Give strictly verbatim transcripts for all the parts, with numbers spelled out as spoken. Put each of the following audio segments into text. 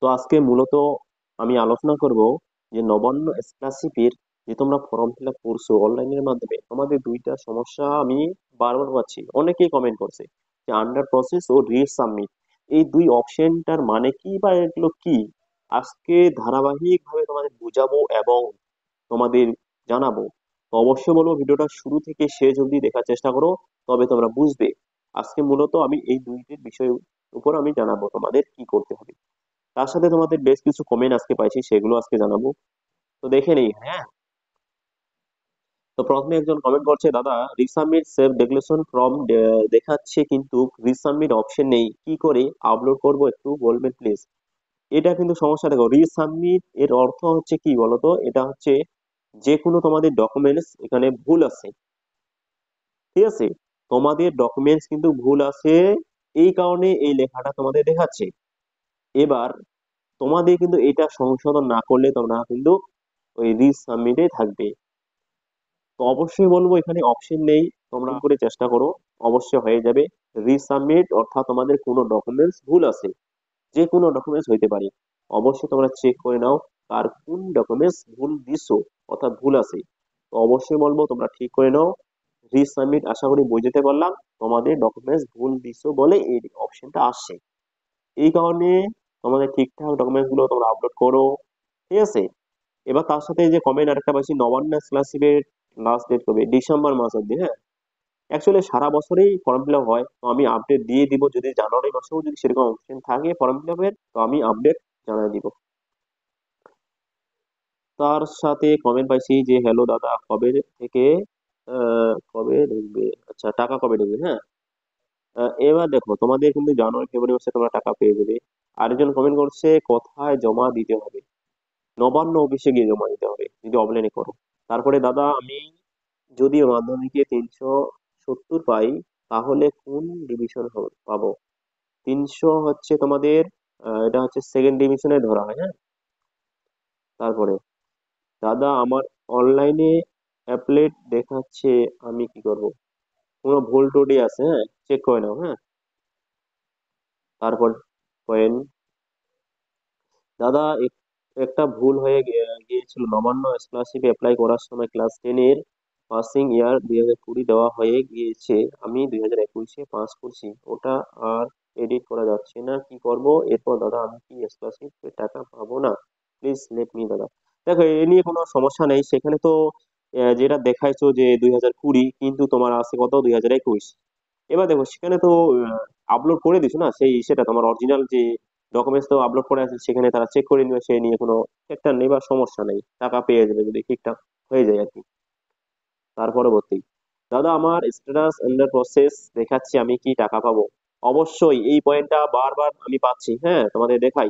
আজকে মূলত আমি আলোচনা করব যে নবান্ন স্কলারশিপের যে তোমরা ফর্ম ফিল আপ করছো অনলাইনের মাধ্যমে, তোমাদের দুইটা সমস্যা আমি বারবার পাচ্ছি, অনেকেই কমেন্ট করছে যে আন্ডার প্রসেস ও রিসাবমিট, এই দুই অপশনটার মানে কি বা এগুলো কি। আজকে ধারাবাহিক ভাবে তোমাদের বুঝাবো এবং তোমাদের জানাবো। তো অবশ্যই বলবো ভিডিওটা শুরু থেকে শেষ অবধি দেখার চেষ্টা করো, তবে তোমরা বুঝবে। আজকে মূলত আমি এই দুইটির বিষয়ের উপর আমি জানাবো তোমাদের কি করতে হবে। তার সাথে তোমাদের বেশ কিছু কমেন্ট আজকে পাইছি, সেগুলো আজকে জানাবো। তো দেখে নেই, হ্যাঁ। তো প্রথমে একজন কমেন্ট করছে, দাদা রিসাবমিট সেভ ডিক্লারেশন ফর্ম দেখাচ্ছে কিন্তু রিসাবমিট অপশন নেই, কি করে আপলোড করব একটু বলবেন প্লিজ। এটা কিন্তু সমস্যা। দেখো, রিসাবমিট এর অর্থ হচ্ছে কি বলতো, এটা হচ্ছে যে কোনো তোমাদের ডকুমেন্টস এখানে ভুল আছে, ঠিক আছে। তোমাদের ডকুমেন্টস কিন্তু ভুল আছে, এই কারণে এই লেখাটা তোমাদের দেখাচ্ছে। এবার তোমাদের কিন্তু এটা সংশোধন না করলে তোমরা কিন্তু ওই রিসাবমিটে থাকবে। তো অবশ্যই বলবো এখানে অপশন নেই, তোমরা করে চেষ্টা করো, অবশ্যই হয়ে যাবে। রিসাবমিট অর্থাৎ তোমাদের কোনো ডকুমেন্টস ভুল আছে, যে কোনো ডকুমেন্টস হইতে পারে। অবশ্যই তোমরা চেক করে নাও কার কোন ডকুমেন্টস ভুল দিছো অর্থাৎ ভুল আছে। তো অবশ্যই বলবো তোমরা ঠিক করে নাও। রিসাবমিট আশা করি বুঝতে পারলাম, তোমাদের ডকুমেন্টস ভুল দিছো বলে এই অপশনটা আসছে। এই কারণে তোমাদের ঠিকঠাক ডকুমেন্টস গুলো তোমরা আপলোড করো, ঠিক আছে। এবার তার সাথে এই যে কমেন্ট আরেকটা পাচ্ছি, নবান্ন স্কলারশিপের লাস্ট ডেট কবে, ডিসেম্বর মাস অব্দি, হ্যাঁ। অ্যাকচুয়ালি সারা বছরই ফর্ম ফিল আপ হয়, তো আমি আপডেট দিয়ে দিব, যদি জানুয়ারি মাসেও যদি সেরকম অপশন থাকে ফর্ম ফিল আপের, তো আমি আপডেট জানিয়ে দিব। তার সাথে কমেন্ট পাইছি যে, হ্যালো দাদা, কবে থেকে আহ, কবে ঢুকবে, আচ্ছা টাকা কবে ঢুকবে, হ্যাঁ। আহ, এবার দেখো, তোমাদের কিন্তু জানুয়ারি ফেব্রুয়ারি মাসে তোমরা টাকা পেয়ে যাবে। আরেকজন কমেন্ট করছে, কোথায় জমা দিতে হবে, নবান্ন অফিসে গিয়ে জমা দিতে হবে যদি অফলাইনে করো। তারপরে দাদা আমি যদি মাধ্যমিকে তিনশো সত্তর পাই, তাহলে কোন ডিভিশন পাবো। তিনশো হচ্ছে তোমাদের, আহ, এটা হচ্ছে সেকেন্ড ডিভিশনে ধরা হয়, হ্যাঁ। তারপরে, দাদা আমার অনলাইনে অ্যাপলেট দেখাচ্ছে, আমি কি করব। কোনো ভুল টুটি আছে, হ্যাঁ, চেক করে নাও, হ্যাঁ। তারপর পয়েন্ট, দাদা এক- একটা ভুল হয়ে গে- গিয়েছিল, নবান্ন স্কলারশিপ অ্যাপ্লাই করার সময় ক্লাস টেন এর পাসিং ইয়ার দুই হাজার কুড়ি দেওয়া হয়ে গিয়েছে, আমি দুই হাজার একুশে পাস করছি, ওটা আর এডিট করা যাচ্ছে না, কি করব এরপর। দাদা আমি কি স্কলারশিপ টাকা পাবো না, প্লিজ লেট মি। দাদা দেখো, এ নিয়ে কোনো সমস্যা নেই, সেখানে তো আহ, যেটা দেখাইছো যে দুই হাজার কুড়ি, কিন্তু তোমার আছে কত, দুই হাজার একুশ। এবার দেখো সেখানে তো আপলোড করে দিছো না, সেই সেটা তোমার অরিজিনাল যে ডকুমেন্টস তো আপলোড করে আছে, সেখানে তারা চেক করে নিবে, সে নিয়ে কোনো একটা নেই বা সমস্যা নেই, টাকা পেয়ে যাবে যদি ঠিকঠাক হয়ে যায় আর কি। তার পরবর্তী, দাদা আমার স্ট্যাটাস আন্ডার প্রসেস দেখাচ্ছে, আমি কি টাকা পাবো। অবশ্যই এই পয়েন্টটা বারবার আমি পাচ্ছি, হ্যাঁ, তোমাদের দেখাই,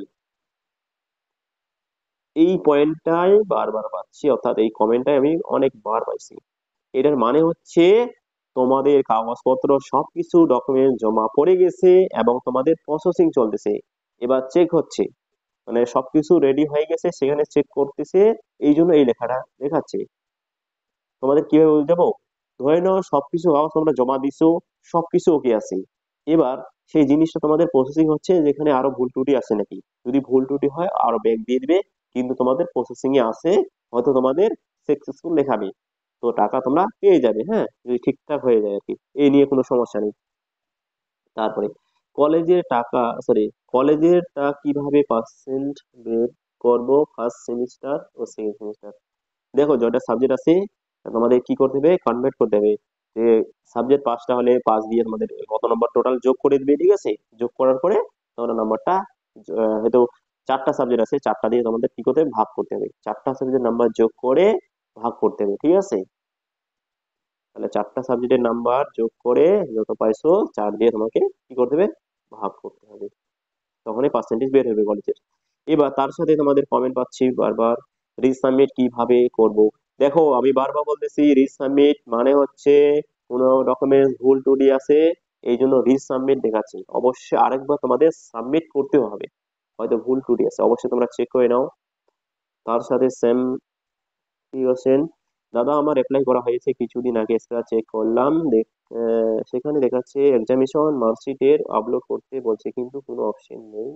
এই পয়েন্টটাই বারবার পাচ্ছি, অর্থাৎ এই কমেন্টটাই আমি অনেকবার পাইছি। এটার মানে হচ্ছে তোমাদের কাগজপত্র সবকিছু ডকুমেন্ট জমা পড়ে গেছে এবং তোমাদের প্রসেসিং চলতেছে, এবার চেক হচ্ছে, মানে সবকিছু রেডি হয়ে গেছে, সেখানে চেক করতেছে, এই জন্য এই লেখাটা দেখাচ্ছে। তোমাদের কিভাবে বুঝতে যাবো, ধরে নাও সবকিছু কাগজ তোমরা জমা দিছো, সবকিছু ওকে আছে। এবার সেই জিনিসটা তোমাদের প্রসেসিং হচ্ছে, যেখানে আরো ভুল ত্রুটি আছে নাকি, যদি ভুল ত্রুটি হয় আরো ব্যাক দিয়ে দিবে, কিন্তু তোমাদের প্রসেসিং এ আছে, হয়তো তোমাদের সাকসেসফুল দেখাবে, তো টাকা তোমরা পেয়ে যাবে, হ্যাঁ, যদি ঠিকঠাক হয়ে যায় আর কি, এই নিয়ে কোনো সমস্যা নেই। তারপরে, কলেজের টাকা, সরি, কলেজের টা কিভাবে পার্সেন্ট বের করব, ফার্স্ট সেমিস্টার ও সেকেন্ড সেমিস্টার। দেখো, যটা সাবজেক্ট আছে তোমাদের কি করতে হবে, কনভার্ট করতে হবে। যে সাবজেক্ট পাঁচটা হলে পাঁচ দিয়ে তোমাদের কত নম্বর টোটাল যোগ করে দিবে, ঠিক আছে। যোগ করার পরে তোমরা নাম্বারটা, হয়তো চারটা সাবজেক্ট আছে, চারটা দিয়ে তোমাদের কি করতে হবে, ভাগ করতে হবে, চারটা সাবজেক্টের নাম্বার যোগ করে ভাগ করতে হবে, ঠিক আছে। তাহলে চারটা সাবজেক্টের নাম্বার যোগ করে যত পাইছো, চার দিয়ে তোমাকে কি করতে হবে, ভাগ করতে হবে, তখনই পার্সেন্টেজ বের হবে কলেজের। এবার তার সাথে তোমাদের কমেন্ট পাচ্ছি বারবার, রিসাবমিট কিভাবে করব। দেখো আমি বারবার বলতেছি, রিসাবমিট মানে হচ্ছে কোনো ডকুমেন্টস ভুল টুটি আছে, এই জন্য রিসাবমিট দেখাচ্ছি, অবশ্যই আরেকবার তোমাদের সাবমিট করতে হবে, হয়তো ভুল ত্রুটি আছে, অবশ্যই তোমরা চেক করে নাও। তার সাথে সেম কোশ্চেন, দাদা আমার অ্যাপ্লাই করা হয়েছে কিছুদিন আগে, সেটা চেক করলাম, দেখ আহ, সেখানে দেখাচ্ছে এক্সামিনেশন মার্কশিটের আপলোড করতে বলছে, কিন্তু কোনো অপশন নেই,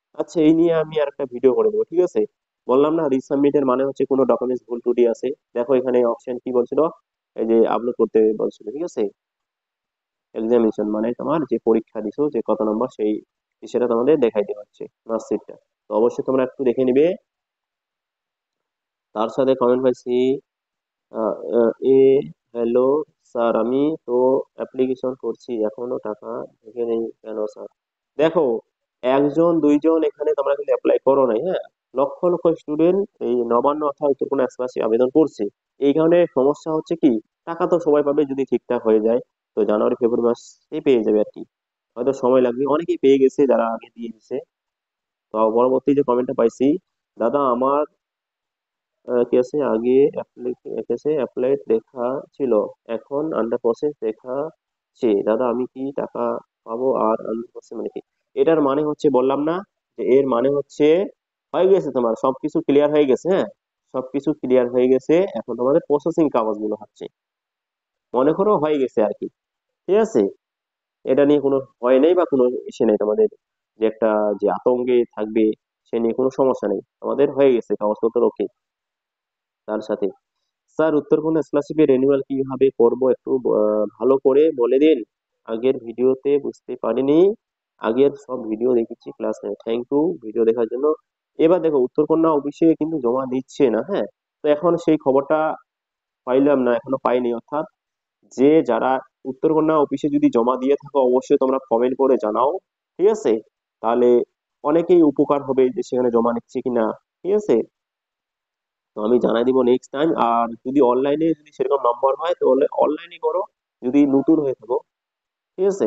আচ্ছা, এই নিয়ে আমি আর একটা ভিডিও করে দেবো, ঠিক আছে? বললাম না রিসাবমিটের মানে হচ্ছে কোনো ডকুমেন্টস ভুল ত্রুটি আছে। দেখো এখানে অপশন কি বলছিল, এই যে আপলোড করতে বলছিল, ঠিক আছে? এক্সামিনেশন মানে তোমার যে পরীক্ষা দিছো যে কত নম্বর সেই সেটা তোমাদের দেখাই দেওয়া হচ্ছে মার্কশিটটা। তো অবশ্যই তোমরা একটু দেখে নিবে। তার সাথে কমেন্ট পাইছি, আহ, আহ, এ হ্যালো স্যার, আমি তো অ্যাপ্লিকেশন করছি এখনো টাকা ঢোকে নেই কেন স্যার? দেখো, একজন দুইজন এখানে তোমরা কিন্তু অ্যাপ্লাই করো নাই, হ্যাঁ? লক্ষ লক্ষ স্টুডেন্ট এই নবান্ন অথবা উত্তরকোণা স্কলারশিপ আবেদন করছে। এই কারণে সমস্যা হচ্ছে কি, টাকা তো সবাই পাবে যদি ঠিকঠাক হয়ে যায়। তো জানুয়ারি ফেব্রুয়ারি মাসে পেয়ে যাবে আর কি। হয়তো সময় লাগবে, অনেকেই পেয়ে গেছে যারা আগে দিয়ে দিছে। তো পরবর্তী যে কমেন্টটা পাইছি, দাদা আমার আহ, কি আছে আগে কেসে অ্যাপ্লাইড লেখা ছিল, এখন আন্ডার প্রসেস দেখাচ্ছে, দাদা আমি কি টাকা পাবো? আর আন্ডার প্রসেস মানে কি? এটার মানে হচ্ছে বললাম না, যে এর মানে হচ্ছে হয়ে গেছে, তোমার সবকিছু ক্লিয়ার হয়ে গেছে, হ্যাঁ? সবকিছু ক্লিয়ার হয়ে গেছে, এখন তোমাদের প্রসেসিং কাগজগুলো হচ্ছে, মনে করো হয়ে গেছে আর কি। ঠিক আছে? এটা নিয়ে কোনো ভয় নেই বা কোনো ইসে নেই তোমাদের, যে একটা যে আতঙ্কে থাকবে সে নিয়ে কোনো সমস্যা নেই, আমাদের হয়ে গেছে কাগজপত্র ওকে। তার সাথে স্যার উত্তরকন্যা স্কলারশিপের রেনিউয়াল কিভাবে করব একটু আহ, ভালো করে বলে দিন, আগের ভিডিওতে বুঝতে পারিনি, আগের সব ভিডিও দেখেছি ক্লাস নেই। থ্যাংক ইউ ভিডিও দেখার জন্য। এবার দেখো উত্তরকন্যা অফিসে কিন্তু জমা দিচ্ছে না, হ্যাঁ? তো এখন সেই খবরটা পাইলাম না, এখনো পাইনি। অর্থাৎ যে যারা উত্তরকন্যা অফিসে যদি জমা দিয়ে থাকো অবশ্যই তোমরা কমেন্ট করে জানাও, ঠিক আছে? তাহলে অনেকেই উপকার হবে যে সেখানে জমা নিচ্ছে কিনা, ঠিক আছে? তো আমি জানাই দিব নেক্সট টাইম। আর যদি অনলাইনে যদি সেরকম নাম্বার হয় তাহলে অনলাইনে করো, যদি নতুন হয়ে থাকো, ঠিক আছে?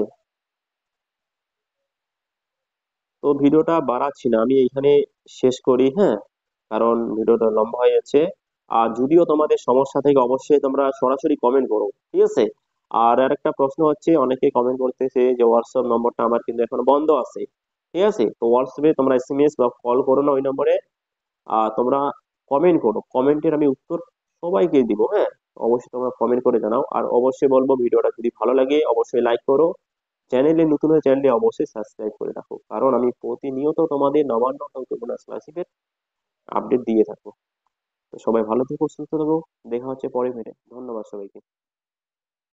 তো ভিডিওটা বাড়াচ্ছি না, আমি এইখানে শেষ করি, হ্যাঁ? কারণ ভিডিওটা লম্বা হয়ে যাচ্ছে। আর যদিও তোমাদের সমস্যা থেকে অবশ্যই তোমরা সরাসরি কমেন্ট করো, ঠিক আছে? আর আরেকটা প্রশ্ন হচ্ছে, অনেকে কমেন্ট করতেছে যে হোয়াটসঅ্যাপ নম্বরটা আমার কিন্তু এখন বন্ধ আছে, ঠিক আছে? তো হোয়াটসঅ্যাপে তোমরা এসএমএস বা কল করো না ওই নম্বরে। আহ তোমরা কমেন্ট করো, কমেন্টের আমি উত্তর সবাইকে দিব, হ্যাঁ? অবশ্যই তোমরা কমেন্ট করে জানাও। আর অবশ্যই বলবো ভিডিওটা যদি ভালো লাগে অবশ্যই লাইক করো, চ্যানেলে নতুন হয়ে চ্যানেলটি অবশ্যই সাবস্ক্রাইব করে রাখো, কারণ আমি প্রতিনিয়ত তোমাদের নবান্ন সংশোধনা স্কলারশিপের আপডেট দিয়ে থাকবো। তো সবাই ভালো থেকো, সুস্থ থাকো, দেখা হচ্ছে পরে ভিডিও। ধন্যবাদ সবাইকে।